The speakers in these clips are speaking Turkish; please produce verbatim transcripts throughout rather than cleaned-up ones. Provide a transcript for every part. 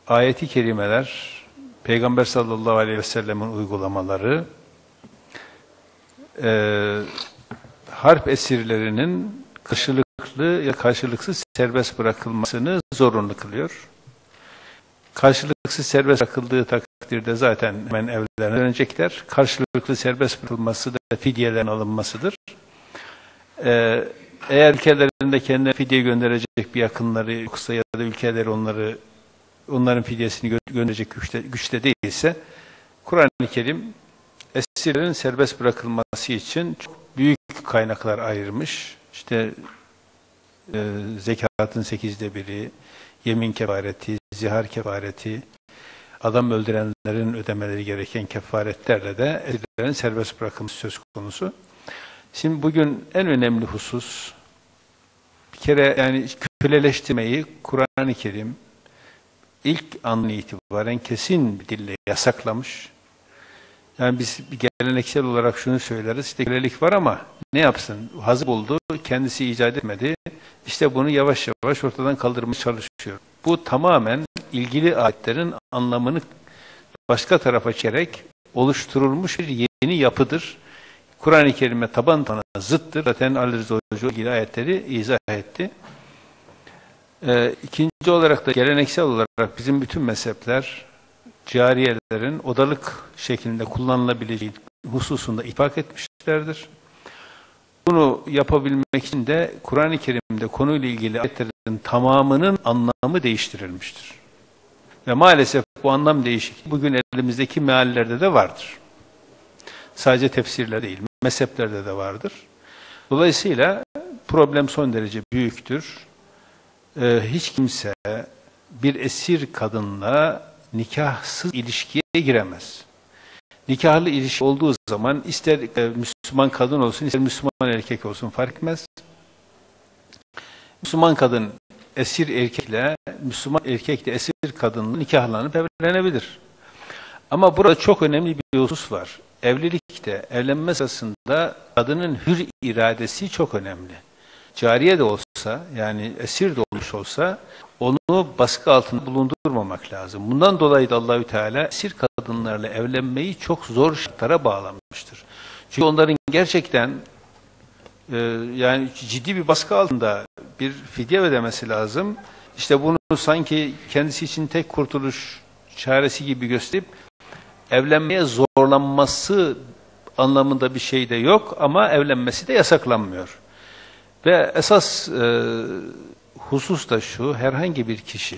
ayeti kerimeler, Peygamber sallallahu aleyhi ve sellemin uygulamaları, e, harp esirlerinin karşılıklı ya karşılıksız serbest bırakılmasını zorunlu kılıyor. Karşılıksız serbest bırakıldığı takdirde zaten hemen evlerine dönecekler. Karşılıklı serbest bırakılması da fidyelerin alınmasıdır. Ee, eğer ülkelerinde kendine fidye gönderecek bir yakınları yoksa ya da ülkeleri onları onların fidyesini gö gönderecek güçte, güçte değilse, Kur'an-ı Kerim esirlerin serbest bırakılması için çok büyük kaynaklar ayırmış. İşte e, zekatın sekizde biri, yemin kefareti, zihar kefareti, adam öldürenlerin ödemeleri gereken kefaretlerle de esirlerin serbest bırakılması söz konusu. Şimdi bugün en önemli husus, bir kere yani köleleştirmeyi Kur'an-ı Kerim ilk andan itibaren kesin bir dille yasaklamış. Yani biz bir geleneksel olarak şunu söyleriz, işte kölelik var ama ne yapsın? Hazır buldu, kendisi icat etmedi. İşte bunu yavaş yavaş ortadan kaldırmaya çalışıyor. Bu tamamen ilgili ayetlerin anlamını başka tarafa çekerek oluşturulmuş bir yeni yapıdır. Kur'an-ı Kerim'e taban tabana zıttır. Zaten Ali Rıza Hoca ilgili ayetleri izah etti. Ee, ikinci olarak da geleneksel olarak bizim bütün mezhepler cariyelerin odalık şeklinde kullanılabileceği hususunda ittifak etmişlerdir. Bunu yapabilmek için de Kur'an-ı Kerim'de konuyla ilgili ayetlerin tamamının anlamı değiştirilmiştir. Ve maalesef bu anlam değişikliği bugün elimizdeki meallerde de vardır. Sadece tefsirler değil, mezheplerde de vardır. Dolayısıyla problem son derece büyüktür. Ee, hiç kimse bir esir kadınla nikahsız ilişkiye giremez. Nikahlı ilişki olduğu zaman ister e, Müslüman kadın olsun, ister Müslüman erkek olsun fark etmez. Müslüman kadın esir erkekle, Müslüman erkek de esir kadınla nikahlanıp evlenebilir. Ama burada çok önemli bir husus var. Evlilikte, evlenme sırasında kadının hür iradesi çok önemli. Cariye de olsa, yani esir de olmuş olsa, onu baskı altında bulundurmamak lazım. Bundan dolayı da Allahü Teala esir kadınlarla evlenmeyi çok zor şartlara bağlamıştır. Çünkü onların gerçekten e, yani ciddi bir baskı altında bir fidye ödemesi lazım. İşte bunu sanki kendisi için tek kurtuluş çaresi gibi gösterip evlenmeye zorlanması anlamında bir şey de yok ama evlenmesi de yasaklanmıyor. Ve esas e, husus da şu, herhangi bir kişi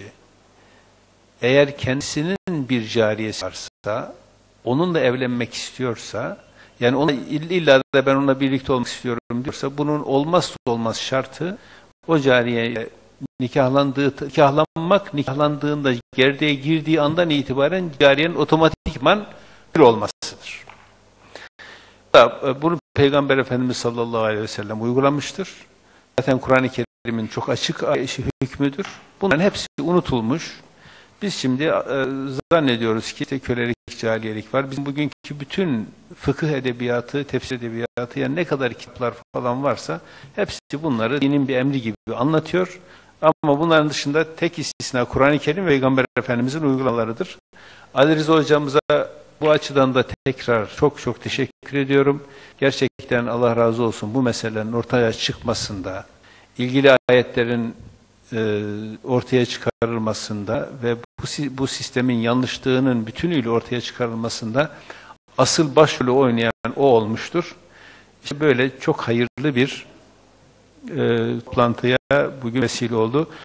eğer kendisinin bir cariyesi varsa, onunla evlenmek istiyorsa, yani ona illa da ben onunla birlikte olmak istiyorum diyorsa, bunun olmazsa olmaz şartı o cariyeye nikahlandığı, nikahlanmak, nikahlandığında gerdeğe girdiği andan itibaren cariyenin otomatikman bir olmasıdır. Bunu Peygamber Efendimiz sallallahu aleyhi ve sellem uygulamıştır. Zaten Kur'an-ı Kerim'in çok açık hükmüdür. Bunların hepsi unutulmuş. Biz şimdi e, zannediyoruz ki işte kölelik, cariyelik var. Bizim bugünkü bütün fıkıh edebiyatı, tefsir edebiyatı, yani ne kadar kitaplar falan varsa hepsi bunları dinin bir emri gibi anlatıyor. Ama bunların dışında tek istisna Kur'an-ı Kerim ve Peygamber Efendimiz'in uygulamalarıdır. Ali Rıza hocamıza bu açıdan da tekrar çok çok teşekkür ediyorum. Gerçekten Allah razı olsun bu meselelerin ortaya çıkmasında, ilgili ayetlerin e, ortaya çıkarılmasında ve bu, bu sistemin yanlışlığının bütünüyle ortaya çıkarılmasında asıl başrolü oynayan o olmuştur. İşte böyle çok hayırlı bir e, toplantıya bugün vesile oldu.